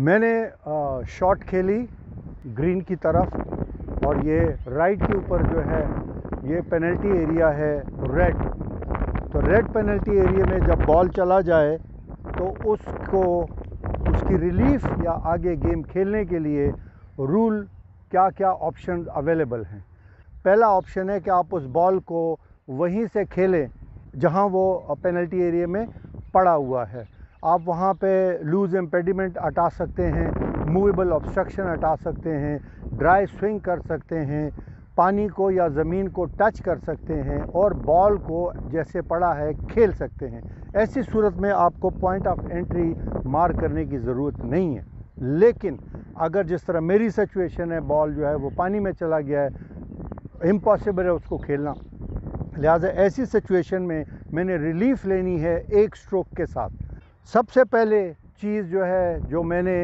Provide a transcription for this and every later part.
میں نے شاٹ کھیلی گرین کی طرف اور یہ رائٹ کے اوپر جو ہے یہ پینلٹی ایریا ہے ریڈ. تو ریڈ پینلٹی ایریا میں جب بال چلا جائے تو اس کی ریلیف یا آگے گیم کھیلنے کے لیے رول کیا کیا آپشن اویلیبل ہیں. پہلا آپشن ہے کہ آپ اس بال کو وہیں سے کھیلیں جہاں وہ پینلٹی ایریا میں پڑا ہوا ہے. آپ وہاں پہ لوز امپیڈیمنٹ ہٹا سکتے ہیں، موویبل آبسٹرکشن ہٹا سکتے ہیں، ڈرائی سوئنگ کر سکتے ہیں، پانی کو یا زمین کو ٹچ کر سکتے ہیں اور بال کو جیسے پڑا ہے کھیل سکتے ہیں. ایسی صورت میں آپ کو پوائنٹ آف انٹری مارک کرنے کی ضرورت نہیں ہے. لیکن اگر جس طرح میری سچویشن ہے، بال جو ہے وہ پانی میں چلا گیا ہے، امپاسبل ہے اس کو کھیلنا، لہٰذا ایسی سچویشن میں نے ریلیف لینی ہے ایک سٹروک کے ساتھ. سب سے پہلے چیز جو ہے جو میں نے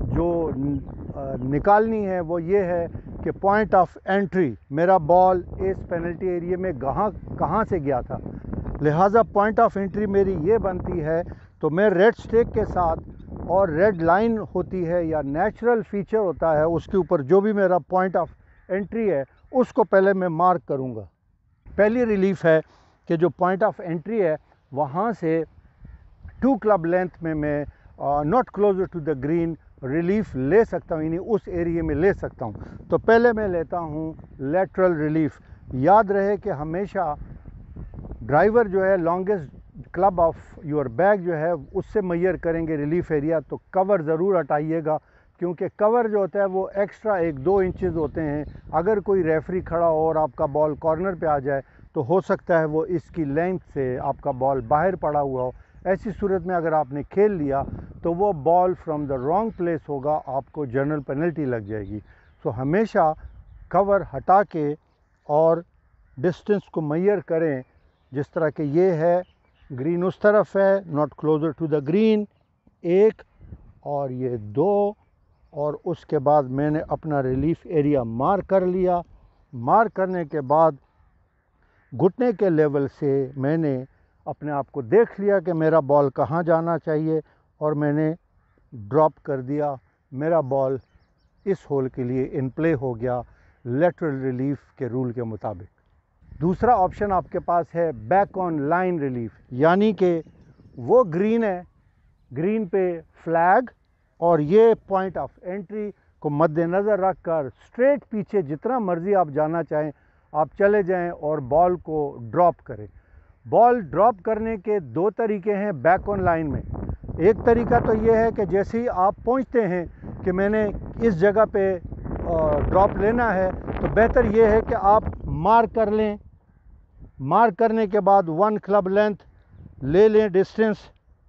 نکالنی ہے وہ یہ ہے کہ پوائنٹ آف انٹری میرا بال اس پینلٹی ایریا میں کہاں سے گیا تھا. لہٰذا پوائنٹ آف انٹری میری یہ بنتی ہے، تو میں ریڈ سٹیک کے ساتھ اور ریڈ لائن ہوتی ہے یا نیچرل فیچر ہوتا ہے اس کے اوپر جو بھی میرا پوائنٹ آف انٹری ہے اس کو پہلے میں مارک کروں گا. پہلی ریلیف ہے کہ جو پوائنٹ آف انٹری ہے وہاں سے 2 کلب لینتھ میں not closer to the green relief لے سکتا ہوں، یعنی اس ایریے میں لے سکتا ہوں. تو پہلے میں لیتا ہوں لیٹرل ریلیف. یاد رہے کہ ہمیشہ ڈرائیور جو ہے longest club of your bag جو ہے اس سے میئر کریں گے ریلیف ایریا. تو کور ضرور ہٹائیے گا کیونکہ کور جو ہوتا ہے وہ ایکسٹرا 1-2 انچز ہوتے ہیں. اگر کوئی ریفری کھڑا ہو اور آپ کا بال کارنر پہ آ جائے تو ہو سکتا ہے وہ اس کی لینتھ سے آپ کا بال باہر پڑا ہوا ہو. ایسی صورت میں اگر آپ نے کھیل لیا تو وہ ball from the wrong place ہوگا، آپ کو جنرل پینلٹی لگ جائے گی. سو ہمیشہ کور ہٹا کے اور ڈسٹنس کو میئر کریں، جس طرح کہ یہ ہے گرین اس طرف ہے، not closer to the green 1 اور یہ 2، اور اس کے بعد میں نے اپنا ریلیف ایریا مارک کر لیا. مارک کرنے کے بعد گھٹنے کے لیول سے میں نے اپنے آپ کو دیکھ لیا کہ میرا بال کہاں جانا چاہیے اور میں نے ڈراپ کر دیا. میرا بال اس ہول کے لیے ان پلے ہو گیا لیٹرل ریلیف کے رول کے مطابق. دوسرا آپشن آپ کے پاس ہے بیک آن لائن ریلیف، یعنی کہ وہ گرین ہے، گرین پہ فلیگ اور یہ پوائنٹ آف انٹری کو مد نظر رکھ کر اسٹریٹ پیچھے جتنا مرضی آپ جانا چاہیں آپ چلے جائیں اور بال کو ڈراپ کریں. بال ڈراپ کرنے کے 2 طریقے ہیں بیک آن لائن میں. ایک طریقہ تو یہ ہے کہ جیسے ہی آپ پہنچتے ہیں کہ میں نے اس جگہ پہ ڈراپ لینا ہے تو بہتر یہ ہے کہ آپ مارک کر لیں. مارک کرنے کے بعد 1 کلب لینتھ لے لیں ڈسٹنس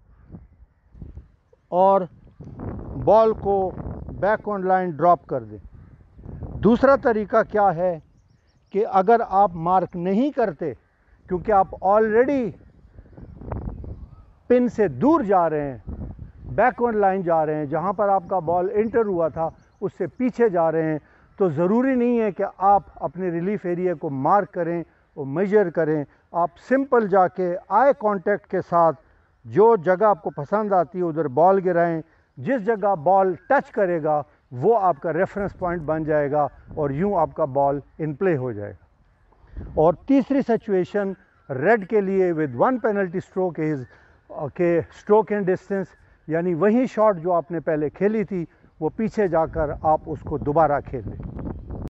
اور بال کو بیک آن لائن ڈراپ کر دیں. دوسرا طریقہ کیا ہے کہ اگر آپ مارک نہیں کرتے کیونکہ آپ آلریڈی پن سے دور جا رہے ہیں، بیک آن لائن جا رہے ہیں، جہاں پر آپ کا بال انٹر ہوا تھا اس سے پیچھے جا رہے ہیں، تو ضروری نہیں ہے کہ آپ اپنے ریلیف ایریا کو مارک کریں اور میجر کریں. آپ سمپل جا کے آئی کانٹیکٹ کے ساتھ جو جگہ آپ کو پسند آتی ہے ادھر بال گرائیں. جس جگہ بال ٹچ کرے گا وہ آپ کا ریفرنس پوائنٹ بن جائے گا اور یوں آپ کا بال ان پلے ہو جائے گا. اور تیسری سچویشن ریڈ کے لیے ود 1 پینلٹی اسٹروک از کہ اسٹروک ان ڈسٹنس، یعنی وہی شاٹ جو آپ نے پہلے کھیلی تھی وہ پیچھے جا کر آپ اس کو دوبارہ کھیل لیں.